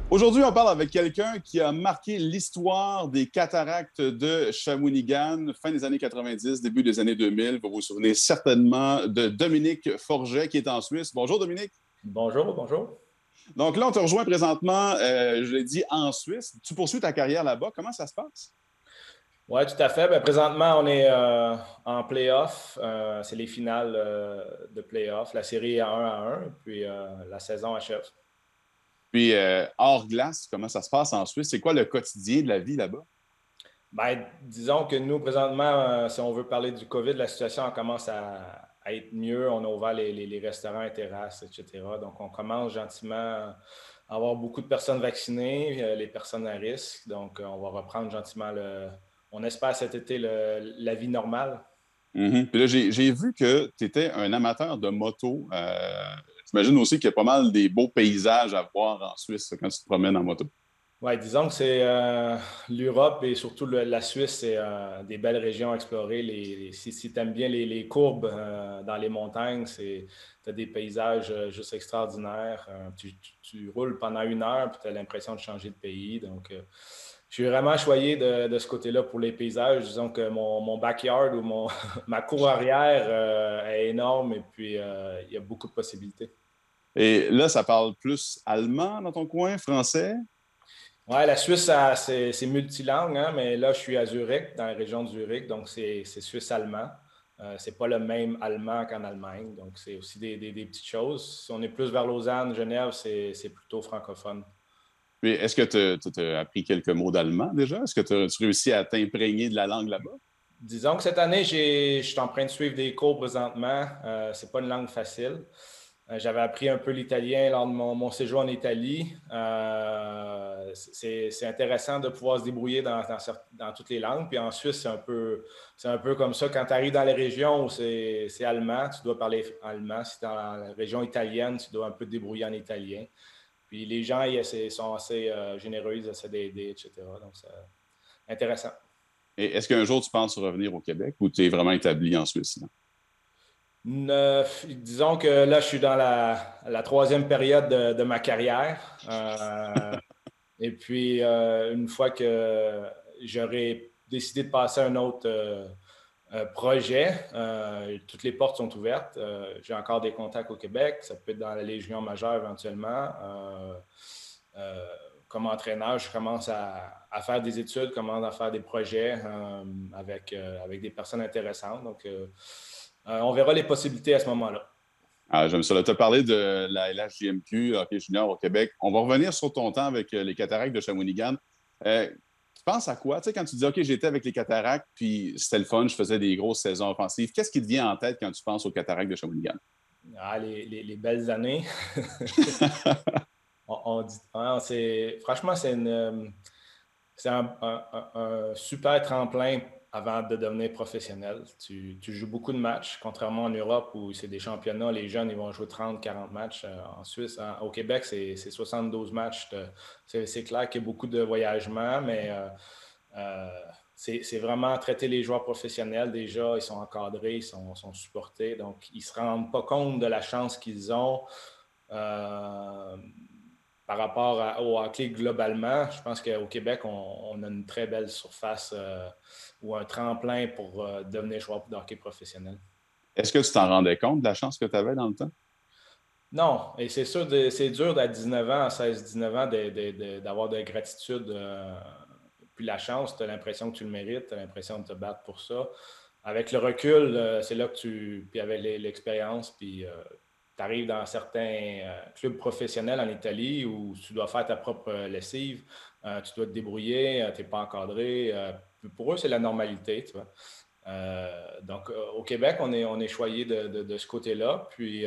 Aujourd'hui, on parle avec quelqu'un qui a marqué l'histoire des cataractes de Shawinigan, fin des années 90, début des années 2000. Vous vous souvenez certainement de Dominique Forget qui est en Suisse. Bonjour Dominique. Bonjour, bonjour. Donc là, on te rejoint présentement, je l'ai dit, en Suisse. Tu poursuis ta carrière là-bas. Comment ça se passe? Oui, tout à fait. Présentement, on est en playoff. C'est les finales de playoff. La série est à 1-1, puis la saison achève. Puis, hors glace, comment ça se passe en Suisse? C'est quoi le quotidien de la vie là-bas? Disons que nous, présentement, si on veut parler du COVID, la situation commence à être mieux. On a ouvert les restaurants, les terrasses, etc. Donc, on commence gentiment à avoir beaucoup de personnes vaccinées, les personnes à risque. Donc, on va reprendre gentiment on espère cet été la vie normale. Puis là, j'ai vu que tu étais un amateur de moto. J'imagine aussi qu'il y a pas mal des beaux paysages à voir en Suisse quand tu te promènes en moto. Oui, disons que c'est l'Europe et surtout la Suisse, c'est des belles régions à explorer. Si tu aimes bien les courbes dans les montagnes, tu as des paysages juste extraordinaires. Tu roules pendant 1 heure puis tu as l'impression de changer de pays. Donc, je suis vraiment choyé de ce côté-là pour les paysages. Disons que mon backyard ou ma cour arrière est énorme et puis il y a beaucoup de possibilités. Et là, ça parle plus allemand dans ton coin, français? Oui, la Suisse, c'est multilingue, hein, mais là, je suis à Zurich, dans la région de Zurich, donc c'est suisse-allemand. C'est pas le même allemand qu'en Allemagne, donc c'est aussi des petites choses. Si on est plus vers Lausanne, Genève, c'est plutôt francophone. Puis, est-ce que tu as appris quelques mots d'allemand déjà? Est-ce que tu réussi à t'imprégner de la langue là-bas? Disons que cette année, je suis en train de suivre des cours présentement. C'est pas une langue facile. J'avais appris un peu l'italien lors de mon séjour en Italie. C'est intéressant de pouvoir se débrouiller dans toutes les langues. Puis en Suisse, c'est un peu comme ça. Quand tu arrives dans les régions où c'est allemand, tu dois parler allemand. Si tu es dans la région italienne, tu dois un peu te débrouiller en italien. Puis les gens sont assez généreux, ils essaient d'aider, etc. Donc, c'est intéressant. Et est-ce qu'un jour tu penses revenir au Québec ou tu es vraiment établi en Suisse, là? Disons que là, je suis dans la troisième période de ma carrière. Et puis, une fois que j'aurai décidé de passer à un autre projet, toutes les portes sont ouvertes. J'ai encore des contacts au Québec. Ça peut être dans la Légion majeure éventuellement. Euh, Comme entraîneur, je commence à faire des études, commence à faire des projets avec des personnes intéressantes. Donc, on verra les possibilités à ce moment-là. Ah, j'aime ça. Tu as parlé de la LHJMQ, hockey junior au Québec. On va revenir sur ton temps avec les cataractes de Shawinigan. Tu penses à quoi? Tu sais, quand tu dis, OK, j'étais avec les cataractes, puis c'était le fun, je faisais des grosses saisons offensives. Qu'est-ce qui te vient en tête quand tu penses aux cataractes de Shawinigan? Les belles années. On dit, franchement, c'est un super tremplin avant de devenir professionnel. Tu joues beaucoup de matchs, contrairement en Europe où c'est des championnats, les jeunes ils vont jouer 30, 40 matchs. En Suisse, au Québec, c'est 72 matchs. C'est clair qu'il y a beaucoup de voyagements, mais euh, c'est vraiment traiter les joueurs professionnels. Déjà, ils sont encadrés, sont supportés, donc ils ne se rendent pas compte de la chance qu'ils ont. Euh, Par rapport au hockey globalement, je pense qu'au Québec, on a une très belle surface ou un tremplin pour devenir joueur de hockey professionnel. Est-ce que tu t'en rendais compte de la chance que tu avais dans le temps? Non, et c'est sûr, c'est dur à 19 ans, à 16-19 ans, d'avoir de la gratitude. Puis la chance, tu as l'impression que tu le mérites, tu as l'impression de te battre pour ça. Avec le recul, c'est là que puis avec l'expérience, puis tu arrives dans certains clubs professionnels en Italie où tu dois faire ta propre lessive, tu dois te débrouiller, tu n'es pas encadré. Pour eux, c'est la normalité, tu vois. Donc, au Québec, on est choyé de ce côté-là. Puis,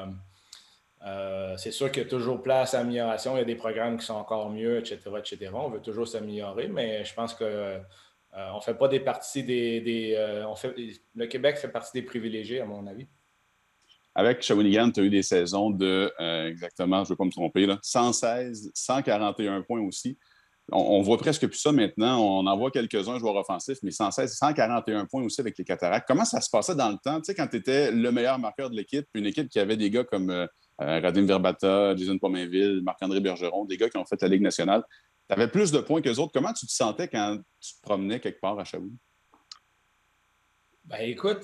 c'est sûr qu'il y a toujours place à amélioration. Il y a des programmes qui sont encore mieux, etc., etc. On veut toujours s'améliorer, mais je pense que on fait pas des parties le Québec fait partie des privilégiés, à mon avis. Avec Shawinigan, tu as eu des saisons de, exactement, je ne veux pas me tromper, là, 116, 141 points aussi. On voit presque plus ça maintenant. On en voit quelques-uns joueurs offensifs, mais 116, 141 points aussi avec les Cataractes. Comment ça se passait dans le temps? Tu sais, quand tu étais le meilleur marqueur de l'équipe, puis une équipe qui avait des gars comme Radim Verbata, Jason Pominville, Marc-André Bergeron, des gars qui ont fait la Ligue nationale. Tu avais plus de points qu'eux autres. Comment tu te sentais quand tu te promenais quelque part à Shawinigan? Ben écoute,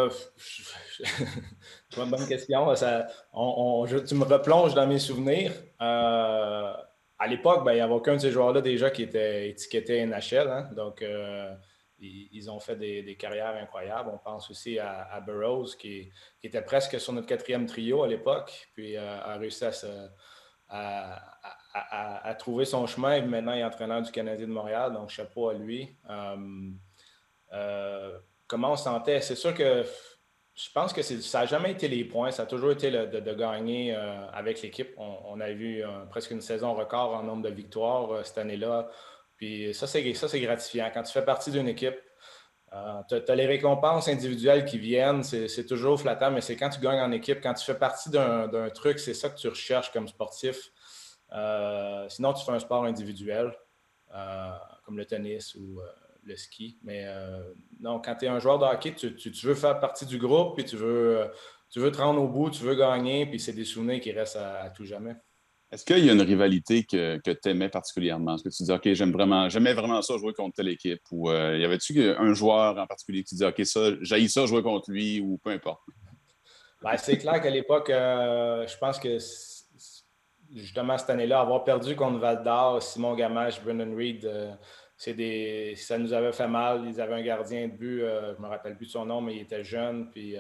c'est une bonne question. Tu me replonges dans mes souvenirs. À l'époque, ben, il n'y avait aucun de ces joueurs-là déjà qui était étiqueté NHL, hein. Donc, ils ont fait des carrières incroyables. On pense aussi à Burroughs, qui était presque sur notre quatrième trio à l'époque, puis a réussi à, à trouver son chemin. Et maintenant, il est entraîneur du Canadien de Montréal, donc chapeau à lui. Euh, comment on se sentait? C'est sûr que je pense que ça n'a jamais été les points, ça a toujours été de gagner avec l'équipe. On a vu presque une saison record en nombre de victoires cette année-là. Puis ça, c'est gratifiant. Quand tu fais partie d'une équipe, tu as les récompenses individuelles qui viennent, c'est toujours flattant, mais c'est quand tu gagnes en équipe, quand tu fais partie d'un truc, c'est ça que tu recherches comme sportif. Sinon, tu fais un sport individuel, comme le tennis ou le ski. Mais non, quand tu es un joueur de hockey, tu veux faire partie du groupe, puis tu veux te rendre au bout, tu veux gagner, puis c'est des souvenirs qui restent à tout jamais. Est-ce qu'il y a une rivalité que tu aimais particulièrement? Est-ce que tu dis, OK, j'aimais vraiment ça jouer contre telle équipe? Ou y avait-tu un joueur en particulier qui tu dis, OK, ça, j'haïs ça jouer contre lui ou peu importe? Ben, c'est clair qu'à l'époque, je pense que justement cette année-là, avoir perdu contre Val d'Or, Simon Gamache, Brendan Reed, ça nous avait fait mal. Ils avaient un gardien de but, je ne me rappelle plus de son nom, mais il était jeune, puis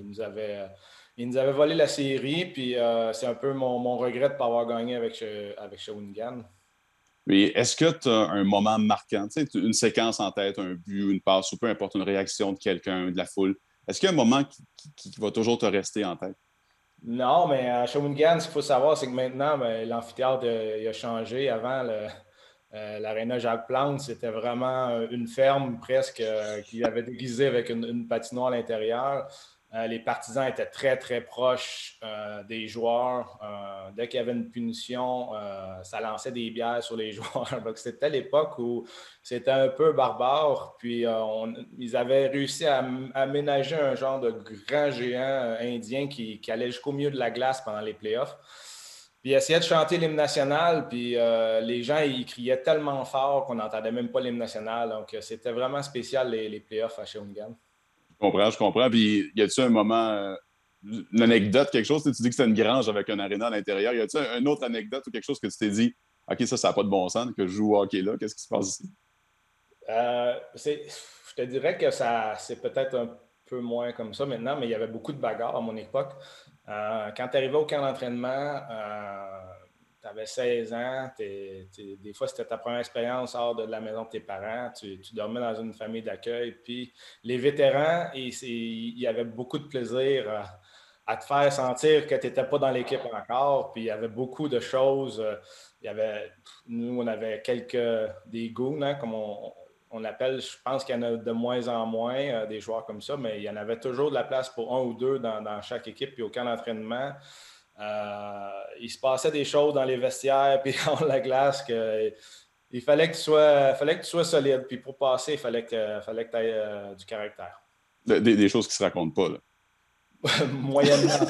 il nous avait volé la série, puis c'est un peu mon regret de ne pas avoir gagné avec Shawinigan. Mais est-ce que tu as un moment marquant, tu sais, une séquence en tête, un but, une passe, ou peu importe, une réaction de quelqu'un, de la foule? Est-ce qu'il y a un moment qui va toujours te rester en tête? Non, mais à Shawinigan, ce qu'il faut savoir, c'est que maintenant, ben, l'amphithéâtre il a changé. Avant, l'aréna Jacques Plante, c'était vraiment une ferme presque qui avait déguisé avec une patinoire à l'intérieur. Les partisans étaient très, très proches des joueurs. Dès qu'il y avait une punition, ça lançait des bières sur les joueurs. Donc, c'était l'époque où c'était un peu barbare. Puis, ils avaient réussi à aménager un genre de grand géant indien qui allait jusqu'au milieu de la glace pendant les playoffs. Puis il essayait de chanter l'hymne national, puis les gens, ils criaient tellement fort qu'on n'entendait même pas l'hymne national. Donc, c'était vraiment spécial, les playoffs à Shawinigan. Je comprends. Puis, y a-tu un moment, une anecdote, quelque chose? Tu dis que c'était une grange avec un aréna à l'intérieur. Y a-tu une autre anecdote ou quelque chose que tu t'es dit, OK, ça n'a pas de bon sens, que je joue au hockey là? Qu'est-ce qui se passe ici? Je te dirais que c'est peut-être un peu moins comme ça maintenant, mais il y avait beaucoup de bagarres à mon époque. Quand tu arrivais au camp d'entraînement, tu avais 16 ans, des fois c'était ta première expérience hors de la maison de tes parents, tu dormais dans une famille d'accueil, puis les vétérans, il y avait beaucoup de plaisir à te faire sentir que tu n'étais pas dans l'équipe encore, puis il y avait beaucoup de choses. Nous, on avait des goons, hein, comme on appelle, je pense qu'il y en a de moins en moins des joueurs comme ça, mais il y en avait toujours de la place pour un ou deux dans chaque équipe. Puis au camp d'entraînement, il se passait des choses dans les vestiaires puis dans la glace il fallait que tu sois solide. Puis pour passer, il fallait que tu aies du caractère. Des choses qui se racontent pas, là. Moyennement.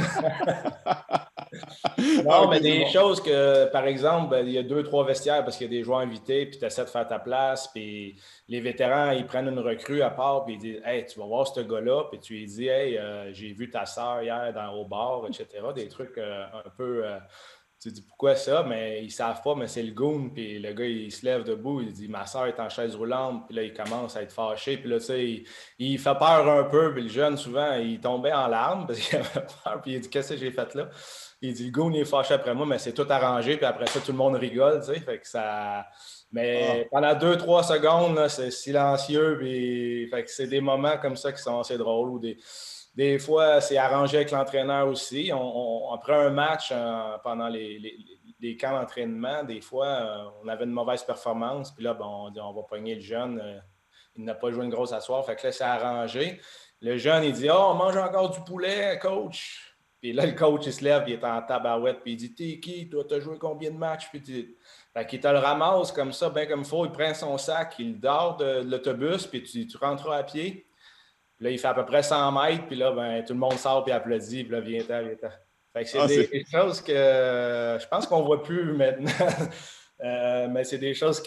Ah, Non, OK, mais c'est des bon. choses que, par exemple, ben, il y a deux, trois vestiaires parce qu'il y a des joueurs invités, puis tu essaies de faire ta place, puis les vétérans, ils prennent une recrue à part, puis ils disent Hey, tu vas voir ce gars-là, puis tu lui dis Hey, j'ai vu ta sœur hier au bar, etc. Des trucs un peu. Tu te dis pourquoi ça, mais ils ne savent pas, mais c'est le goon, puis le gars, il se lève debout, il dit Ma soeur est en chaise roulante, puis là, il commence à être fâché, puis là, tu sais, il fait peur un peu, puis le jeune, souvent, il tombait en larmes parce qu'il avait peur, puis il dit Qu'est-ce que j'ai fait là? Il dit, le gars, il est fâché après moi, mais c'est tout arrangé. Puis après ça, tout le monde rigole, tu sais. Fait que ça. Mais Ah, pendant 2, 3 secondes, là, c'est silencieux. Puis fait que c'est des moments comme ça qui sont assez drôles. Ou des fois, c'est arrangé avec l'entraîneur aussi. Après un match, pendant les camps d'entraînement, des fois, on avait une mauvaise performance. Puis là, on dit, on va pogner le jeune. Il n'a pas joué une grosse asseoir. Fait que là, c'est arrangé. Le jeune, il dit, oh, on mange encore du poulet, coach. Puis là, le coach, il se lève, il est en tabarouette, puis il dit T'es qui, toi, t'as joué combien de matchs? Fait qu'il te le ramasse comme ça, bien comme il faut, il prend son sac, il dort de l'autobus, puis tu rentreras à pied. Puis là, il fait à peu près 100 mètres, puis là, ben, tout le monde sort puis applaudit, puis là, viens-t'en, viens-t'en. Fait que c'est Ah, des choses que je pense qu'on ne voit plus maintenant. Mais c'est des choses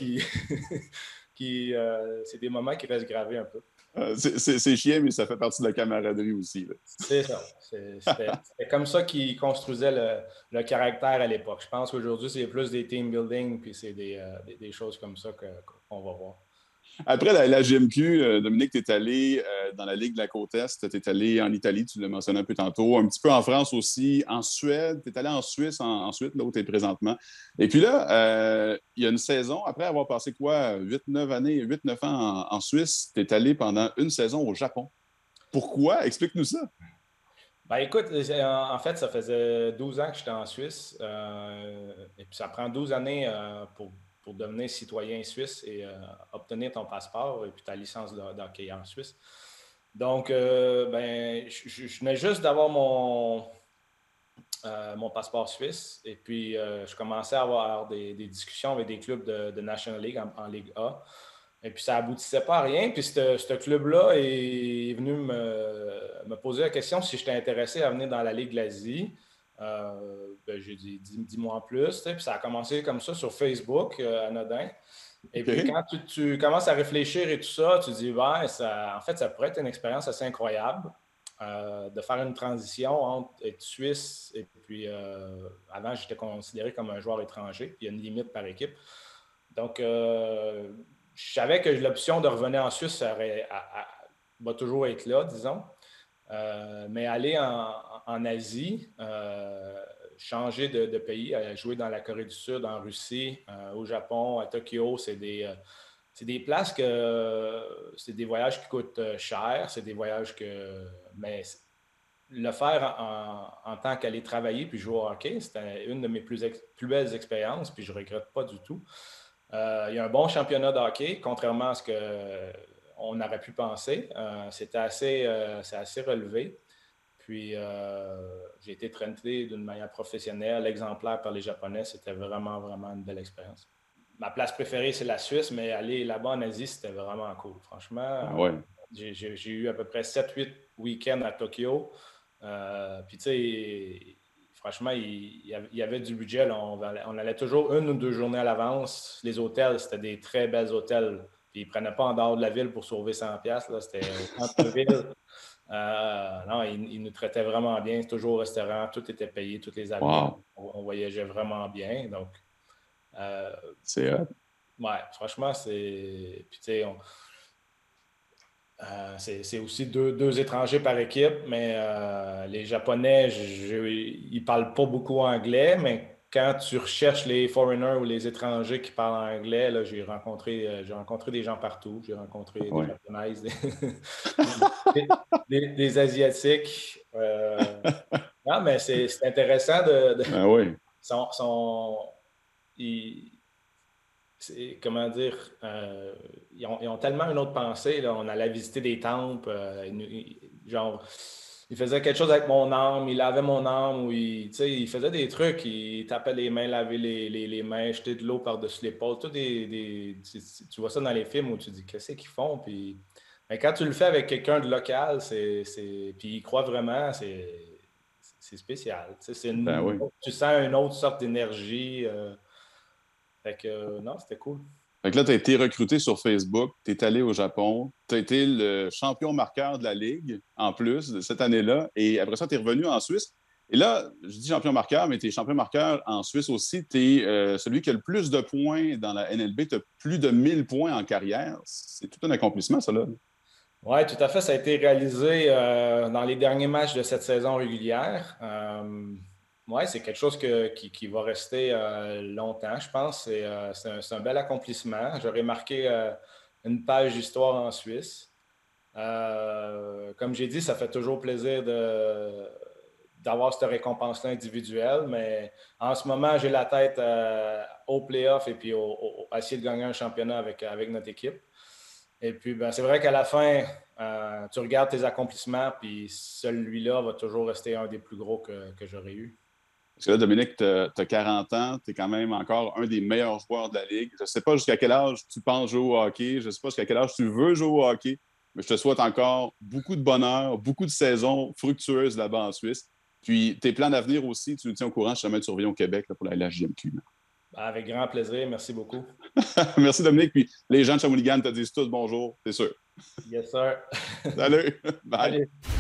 c'est des moments qui restent gravés un peu. c'est chiant, mais ça fait partie de la camaraderie aussi. C'est ça. C'était comme ça qu'ils construisaient le caractère à l'époque. Je pense qu'aujourd'hui, c'est plus des team building, puis c'est des choses comme ça qu'on va voir. Après la GMQ, Dominique, tu es allé dans la Ligue de la Côte Est, tu es allé en Italie, tu l'as mentionné un peu tantôt, un petit peu en France aussi, en Suède, tu es allé en Suisse ensuite, là où tu es présentement. Et puis là, il y a une saison, après avoir passé quoi, 8-9 années, 8-9 ans en Suisse, tu es allé pendant une saison au Japon. Pourquoi? Explique-nous ça. Ben écoute, en fait, ça faisait 12 ans que j'étais en Suisse. Et puis ça prend 12 années pour devenir citoyen suisse et obtenir ton passeport et puis ta licence d'hockey en Suisse. Donc, ben, je venais juste d'avoir mon passeport suisse. Et puis, je commençais à avoir des discussions avec des clubs de National League en Ligue A. Et puis, ça aboutissait pas à rien. Puis, ce club-là est venu me poser la question si j'étais intéressé à venir dans la Ligue de l'Asie. Ben, j'ai dit, dis-moi en plus. Tu sais. Puis, ça a commencé comme ça sur Facebook, anodin. Et puis, OK? quand tu commences à réfléchir et tout ça, tu dis, ouais, en fait, ça pourrait être une expérience assez incroyable de faire une transition entre être suisse et puis avant, j'étais considéré comme un joueur étranger. Puis il y a une limite par équipe. Donc, je savais que l'option de revenir en Suisse va toujours être là, disons. Mais aller en Asie, changer de pays, jouer dans la Corée du Sud, en Russie, au Japon, à Tokyo, c'est des places c'est des voyages qui coûtent cher, c'est des voyages mais le faire en tant qu'aller travailler puis jouer au hockey, c'était une de mes plus belles expériences, puis je ne regrette pas du tout. Il y a un bon championnat de hockey, contrairement à ce qu'on aurait pu penser. C'est assez relevé. Puis, j'ai été traité d'une manière professionnelle, exemplaire par les Japonais. C'était vraiment, vraiment une belle expérience. Ma place préférée, c'est la Suisse, mais aller là-bas en Asie, c'était vraiment cool. Franchement, Ah ouais. j'ai eu à peu près 7-8 week-ends à Tokyo. Puis, tu sais, franchement, il y avait du budget. Là. On allait toujours 1 ou 2 journées à l'avance. Les hôtels, c'était des très belles hôtels. Puis, ils ne prenaient pas en dehors de la ville pour sauver 100$. Là. C'était au centre-ville. Non, ils nous traitaient vraiment bien. Toujours au restaurant, tout était payé, tous les avions. Wow. On voyageait vraiment bien. Donc, C'est hot. ouais, franchement, Puis, tu sais, c'est aussi deux étrangers par équipe, mais les Japonais, ils ne parlent pas beaucoup anglais, mais quand tu recherches les foreigners ou les étrangers qui parlent anglais, là, j'ai rencontré des gens partout. J'ai rencontré des Ouais. Japonaises, des Asiatiques. Non, mais c'est intéressant Ah oui. sont- comment dire, ils ont tellement une autre pensée. Là. On allait visiter des temples, genre, il faisait quelque chose avec mon âme, il lavait mon âme, ou il faisait des trucs, il tapait les mains, lavait les mains, jeter de l'eau par-dessus l'épaule. Tu vois ça dans les films où tu dis, qu'est-ce qu'ils font? Puis, mais quand tu le fais avec quelqu'un de local, puis il croit vraiment, c'est spécial. Ben oui. Tu sens une autre sorte d'énergie. Fait que non, c'était cool. Fait que là, tu as été recruté sur Facebook, tu es allé au Japon, tu as été le champion marqueur de la Ligue en plus de cette année-là. Et après ça, tu es revenu en Suisse. Et là, je dis champion marqueur, mais tu es champion marqueur en Suisse aussi. Tu es celui qui a le plus de points dans la NLB. Tu as plus de 1000 points en carrière. C'est tout un accomplissement, ça, là. Oui, tout à fait. Ça a été réalisé dans les derniers matchs de cette saison régulière. Oui, c'est quelque chose qui va rester longtemps, je pense. C'est un bel accomplissement. J'aurais marqué une page d'histoire en Suisse. Comme j'ai dit, ça fait toujours plaisir d'avoir cette récompense-là individuelle, mais en ce moment, j'ai la tête au playoff et puis à essayer de gagner un championnat avec notre équipe. Et puis, ben, c'est vrai qu'à la fin, tu regardes tes accomplissements, puis celui-là va toujours rester un des plus gros que j'aurais eu. Parce que là, Dominique, tu as 40 ans, tu es quand même encore un des meilleurs joueurs de la Ligue. Je ne sais pas jusqu'à quel âge tu penses jouer au hockey, je ne sais pas jusqu'à quel âge tu veux jouer au hockey, mais je te souhaite encore beaucoup de bonheur, beaucoup de saisons fructueuses là-bas en Suisse. Puis tes plans d'avenir aussi, tu nous tiens au courant si jamais tu reviens au Québec là, pour la LHJMQ. Avec grand plaisir. Merci beaucoup. Merci Dominique. Puis les gens de Shawinigan te disent tous bonjour, c'est sûr. Yes, sir. Salut. Bye. Salut.